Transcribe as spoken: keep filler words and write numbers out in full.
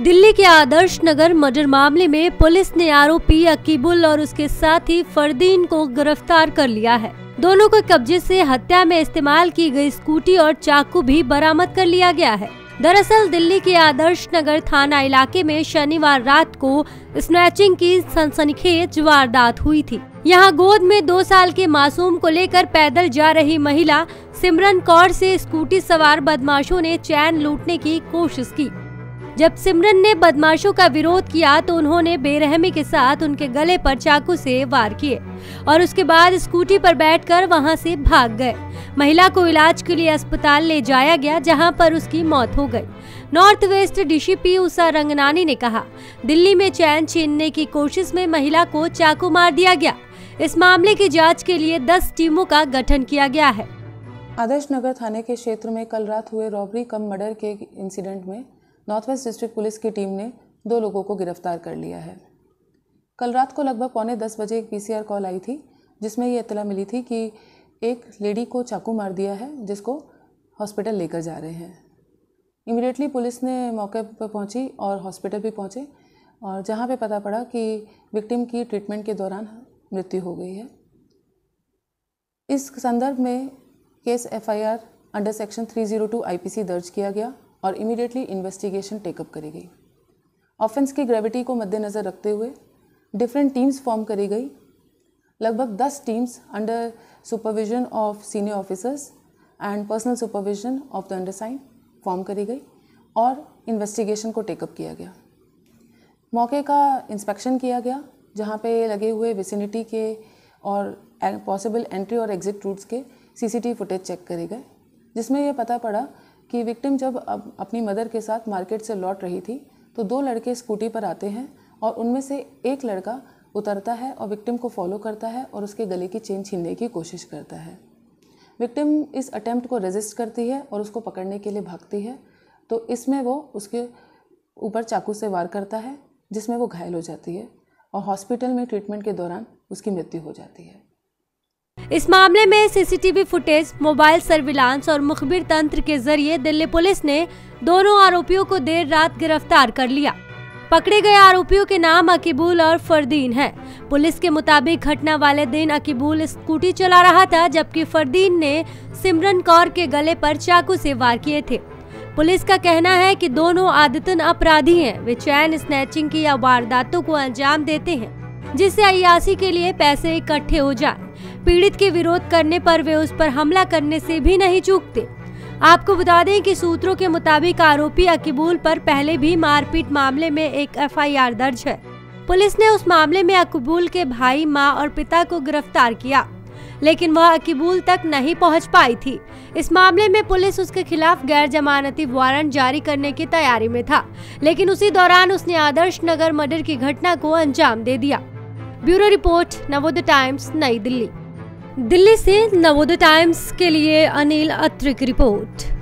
दिल्ली के आदर्श नगर मर्डर मामले में पुलिस ने आरोपी अकीबुल और उसके साथी फरदीन को गिरफ्तार कर लिया है। दोनों को कब्जे से हत्या में इस्तेमाल की गई स्कूटी और चाकू भी बरामद कर लिया गया है। दरअसल दिल्ली के आदर्श नगर थाना इलाके में शनिवार रात को स्नैचिंग की सनसनीखेज वारदात हुई थी। यहां गोद में दो साल के मासूम को लेकर पैदल जा रही महिला सिमरन कौर से स्कूटी सवार बदमाशों ने चैन लूटने की कोशिश की। जब सिमरन ने बदमाशों का विरोध किया तो उन्होंने बेरहमी के साथ उनके गले पर चाकू से वार किए और उसके बाद स्कूटी पर बैठकर वहां से भाग गए। महिला को इलाज के लिए अस्पताल ले जाया गया, जहां पर उसकी मौत हो गई। North west DCP Usha Ranganani ने कहा, दिल्ली में चैन छीनने की कोशिश में महिला को चाकू मार दिया गया। इस मामले की जाँच के लिए दस टीमों का गठन किया गया है। आदर्श नगर थाने के क्षेत्र में कल रात हुए रॉबरी कम मर्डर के इंसिडेंट में नॉर्थ वेस्ट डिस्ट्रिक्ट पुलिस की टीम ने दो लोगों को गिरफ्तार कर लिया है। कल रात को लगभग पौने दस बजे एक पीसीआर कॉल आई थी, जिसमें ये इत्तला मिली थी कि एक लेडी को चाकू मार दिया है, जिसको हॉस्पिटल लेकर जा रहे हैं। इमीडिएटली पुलिस ने मौके पर पहुंची और हॉस्पिटल भी पहुंचे, और जहां पे पता पड़ा कि विक्टिम की ट्रीटमेंट के दौरान मृत्यु हो गई है। इस संदर्भ में केस एफआईआर अंडर सेक्शन तीन सौ दो आईपीसी दर्ज किया गया और इमीडिएटली इन्वेस्टिगेशन टेकअप करी गई। ऑफेंस की ग्रेविटी को मद्देनज़र रखते हुए डिफरेंट टीम्स फॉर्म करी गई। लगभग दस teams under supervision of senior officers and personal supervision of the undersigned form करी गई और इन्वेस्टिगेशन को टेकअप किया गया। मौके का इंस्पेक्शन किया गया, जहाँ पे लगे हुए विसिनिटी के और पॉसिबल एंट्री और एग्जिट रूट्स के सीसीटीवी फुटेज चेक करे गए, जिसमें यह पता पड़ा कि विक्टिम जब अपनी मदर के साथ मार्केट से लौट रही थी तो दो लड़के स्कूटी पर आते हैं और उनमें से एक लड़का उतरता है और विक्टिम को फॉलो करता है और उसके गले की चेन छीनने की कोशिश करता है। विक्टिम इस अटेम्प्ट को रेजिस्ट करती है और उसको पकड़ने के लिए भागती है, तो इसमें वो उसके ऊपर चाकू से वार करता है, जिसमें वो घायल हो जाती है और हॉस्पिटल में ट्रीटमेंट के दौरान उसकी मृत्यु हो जाती है। इस मामले में सीसीटीवी फुटेज, मोबाइल सर्विलांस और मुखबिर तंत्र के जरिए दिल्ली पुलिस ने दोनों आरोपियों को देर रात गिरफ्तार कर लिया। पकड़े गए आरोपियों के नाम अकीबुल और फरदीन हैं। पुलिस के मुताबिक घटना वाले दिन अकीबुल स्कूटी चला रहा था, जबकि फरदीन ने सिमरन कौर के गले पर चाकू से वार किए थे। पुलिस का कहना है कि दोनों आदतन अपराधी हैं। वे चैन स्नैचिंग की या वारदातों को अंजाम देते हैं, जिससे अय्याशी के लिए पैसे इकट्ठे हो जाए। पीड़ित के विरोध करने पर वे उस पर हमला करने से भी नहीं चूकते। आपको बता दें कि सूत्रों के मुताबिक आरोपी अकीबुल पर पहले भी मारपीट मामले में एक एफआईआर दर्ज है। पुलिस ने उस मामले में अकीबुल के भाई, मां और पिता को गिरफ्तार किया, लेकिन वह अकीबुल तक नहीं पहुंच पाई थी। इस मामले में पुलिस उसके खिलाफ गैर जमानती वारंट जारी करने की तैयारी में था, लेकिन उसी दौरान उसने आदर्श नगर मर्डर की घटना को अंजाम दे दिया। ब्यूरो रिपोर्ट, नवोदय टाइम्स, नई दिल्ली। दिल्ली से नवोदय टाइम्स के लिए अनिल अत्री की रिपोर्ट।